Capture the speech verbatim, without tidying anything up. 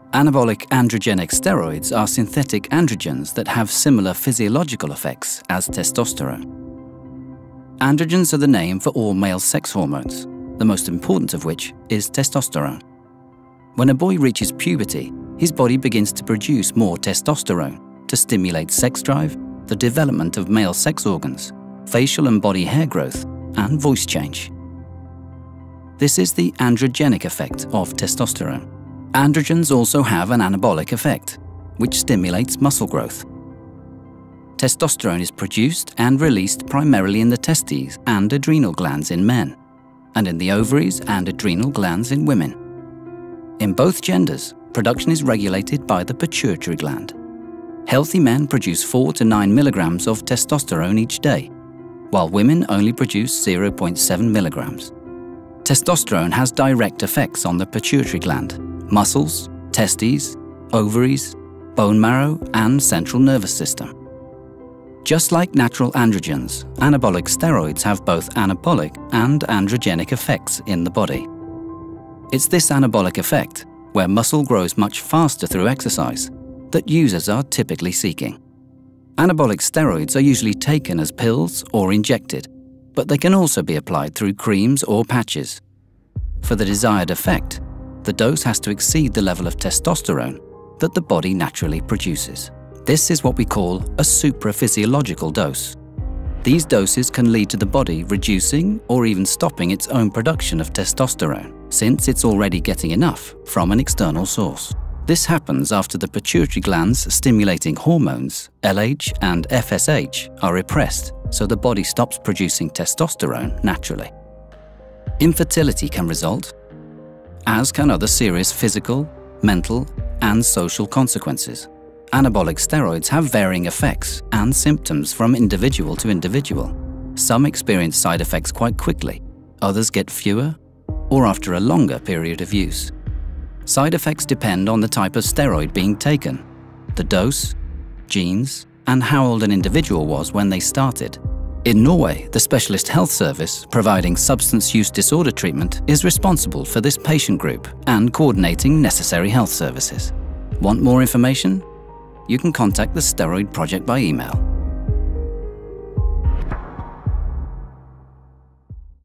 Anabolic-androgenic steroids are synthetic androgens that have similar physiological effects as testosterone. Androgens are the name for all male sex hormones, the most important of which is testosterone. When a boy reaches puberty, his body begins to produce more testosterone to stimulate sex drive, the development of male sex organs, facial and body hair growth, and voice change. This is the androgenic effect of testosterone. Androgens also have an anabolic effect, which stimulates muscle growth. Testosterone is produced and released primarily in the testes and adrenal glands in men, and in the ovaries and adrenal glands in women. In both genders, production is regulated by the pituitary gland. Healthy men produce four to nine milligrams of testosterone each day, while women only produce zero point seven milligrams. Testosterone has direct effects on the pituitary gland, muscles, testes, ovaries, bone marrow, and central nervous system. Just like natural androgens, anabolic steroids have both anabolic and androgenic effects in the body. It's this anabolic effect, where muscle grows much faster through exercise, that users are typically seeking. Anabolic steroids are usually taken as pills or injected, but they can also be applied through creams or patches. For the desired effect, the dose has to exceed the level of testosterone that the body naturally produces. This is what we call a supra-physiological dose. These doses can lead to the body reducing or even stopping its own production of testosterone, since it's already getting enough from an external source. This happens after the pituitary gland's stimulating hormones, L H and F S H, are repressed, so the body stops producing testosterone naturally. Infertility can result, as can other serious physical, mental, and social consequences. Anabolic steroids have varying effects and symptoms from individual to individual. Some experience side effects quite quickly, others get fewer, or after a longer period of use. Side effects depend on the type of steroid being taken, the dose, genes, and how old an individual was when they started. In Norway, the Specialist Health Service, providing substance use disorder treatment, is responsible for this patient group and coordinating necessary health services. Want more information? You can contact the Steroid Project by email.